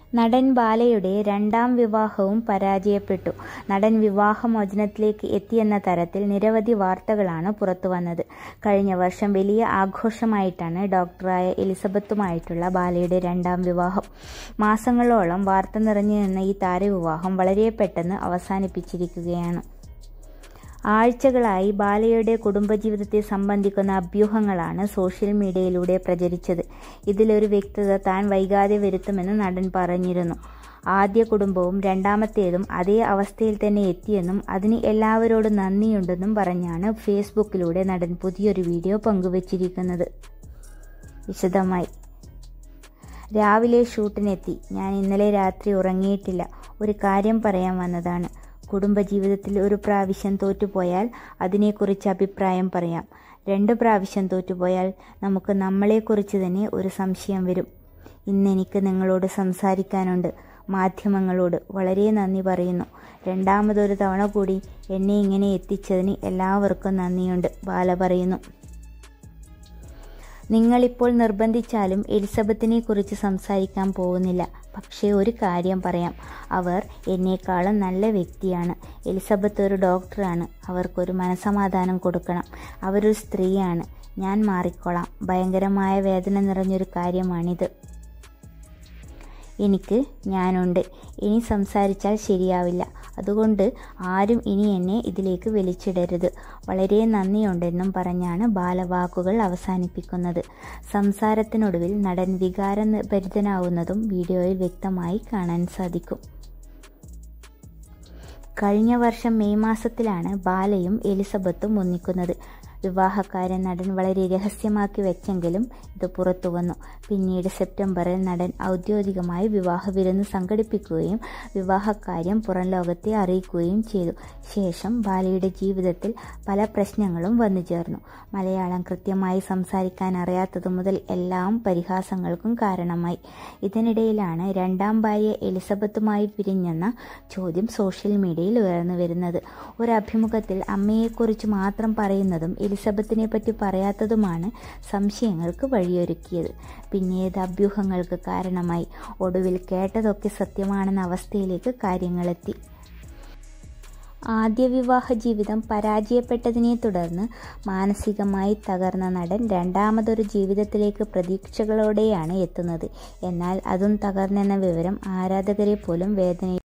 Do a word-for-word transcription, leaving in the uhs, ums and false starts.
നടൻ ബാലയുടെ രണ്ടാം വിവാഹവും പരാജയപ്പെട്ടു. നടൻ വിവാഹമോചനത്തിലേക്ക് എത്തിയെന്ന തരത്തിൽ നിരവധി വാർത്തകളാണ് പുറത്തുവന്നത്. കഴിഞ്ഞ വർഷം വലിയ ആഘോഷമായിട്ടാണ് ഡോക്ടറായ എലിസബത്തുമായിട്ടുള്ള ബാലയുടെ രണ്ടാം വിവാഹം. മാസങ്ങളോളം വാർത്ത നിറഞ്ഞു നിന്ന ഈ താരവിവാഹം വളരെ പെട്ടെന്ന് അവസാനിപ്പിച്ചിരിക്കുകയാണ്. ആഴ്ചകളായി ബാലയുടെ കുടുംബജീവിതത്തെ സംബന്ധിക്കുന്ന അഭ്യൂഹങ്ങളാണ് സോഷ്യൽ മീഡിയയിലൂടെ പ്രചരിച്ചത്. ഇതിലൊരു വ്യക്തത താൻ വൈകാതെ വരുത്തുമെന്ന് നടൻ പറഞ്ഞിരുന്നു. ആദ്യ കുടുംബവും രണ്ടാമത്തേതും അതേ അവസ്ഥയിൽ തന്നെ എത്തിയെന്നും അതിന് എല്ലാവരോടും നന്ദിയുണ്ടെന്നും പറഞ്ഞാണ് ഫേസ്ബുക്കിലൂടെ നടൻ പുതിയൊരു വീഡിയോ പങ്കുവച്ചിരിക്കുന്നത്. വിശദമായി രാവിലെ ഷൂട്ടിനെത്തി. ഞാൻ ഇന്നലെ രാത്രി ഉറങ്ങിയിട്ടില്ല. ഒരു കാര്യം പറയാൻ വന്നതാണ്. കുടുംബജീവിതത്തിൽ ഒരു പ്രാവശ്യം തോറ്റുപോയാൽ അതിനെക്കുറിച്ച് അഭിപ്രായം പറയാം. രണ്ട് പ്രാവശ്യം തോറ്റുപോയാൽ നമുക്ക് നമ്മളെക്കുറിച്ച് തന്നെ ഒരു സംശയം വരും. ഇന്നെനിക്ക് നിങ്ങളോട് സംസാരിക്കാനുണ്ട്. മാധ്യമങ്ങളോട് വളരെ നന്ദി പറയുന്നു. രണ്ടാമതൊരു തവണ കൂടി എന്നെ ഇങ്ങനെ എത്തിച്ചതിന് എല്ലാവർക്കും നന്ദിയുണ്ട്, ബാല പറയുന്നു. നിങ്ങളിപ്പോൾ നിർബന്ധിച്ചാലും എലിസബത്തിനെ കുറിച്ച് സംസാരിക്കാൻ പോകുന്നില്ല. പക്ഷേ ഒരു കാര്യം പറയാം. അവർ എന്നേക്കാളും നല്ല വ്യക്തിയാണ്. എലിസബത്ത് ഒരു ഡോക്ടറാണ്. അവർക്കൊരു മനസമാധാനം കൊടുക്കണം. അവരൊരു സ്ത്രീയാണ്. ഞാൻ മാറിക്കോളാം. ഭയങ്കരമായ വേദന നിറഞ്ഞൊരു കാര്യമാണിത്. എനിക്ക് ഞാനുണ്ട്. ഇനി സംസാരിച്ചാൽ ശരിയാവില്ല. അതുകൊണ്ട് ആരും ഇനി എന്നെ ഇതിലേക്ക് വലിച്ചിടരുത്. വളരെ നന്ദിയുണ്ടെന്നും പറഞ്ഞാണ് ബാല വാക്കുകൾ അവസാനിപ്പിക്കുന്നത്. സംസാരത്തിനൊടുവിൽ നടൻ വികാരഭരിതനാവുന്നതും വീഡിയോയിൽ വ്യക്തമായി കാണാൻ സാധിക്കും. കഴിഞ്ഞ വർഷം മെയ് മാസത്തിലാണ് ബാലയും എലിസബത്തും ഒന്നിക്കുന്നത്. വിവാഹക്കാരൻ നടൻ വളരെ രഹസ്യമാക്കി വെച്ചെങ്കിലും ഇത് പുറത്തു വന്നു. പിന്നീട് സെപ്റ്റംബറിൽ നടൻ ഔദ്യോഗികമായി വിവാഹ വിരുന്ന് സംഘടിപ്പിക്കുകയും വിവാഹക്കാര്യം പുറം ലോകത്തെ അറിയിക്കുകയും ചെയ്തു. ശേഷം ബാലയുടെ ജീവിതത്തിൽ പല പ്രശ്നങ്ങളും വന്നു ചേർന്നു. മലയാളം കൃത്യമായി സംസാരിക്കാൻ അറിയാത്തതു മുതൽ എല്ലാം പരിഹാസങ്ങൾക്കും കാരണമായി. ഇതിനിടയിലാണ് രണ്ടാം ഭാര്യ എലിസബത്തുമായി പിരിഞ്ഞെന്ന ചോദ്യം സോഷ്യൽ മീഡിയയിൽ ഉയർന്നു വരുന്നത്. ഒരു അഭിമുഖത്തിൽ അമ്മയെക്കുറിച്ച് മാത്രം പറയുന്നതും എലിസബത്തിനെ പറ്റി പറയാത്തതുമാണ് സംശയങ്ങൾക്ക് വഴിയൊരുക്കിയത്. പിന്നീട് അഭ്യൂഹങ്ങൾക്ക് കാരണമായി. ഒടുവിൽ കേട്ടതൊക്കെ സത്യമാണെന്ന അവസ്ഥയിലേക്ക് കാര്യങ്ങളെത്തി. ആദ്യ വിവാഹ ജീവിതം പരാജയപ്പെട്ടതിനെ തുടർന്ന് മാനസികമായി തകർന്ന നടൻ രണ്ടാമതൊരു ജീവിതത്തിലേക്ക് പ്രതീക്ഷകളോടെയാണ് എത്തുന്നത്. എന്നാൽ അതും തകർന്നെന്ന വിവരം ആരാധകരെ പോലും വേദന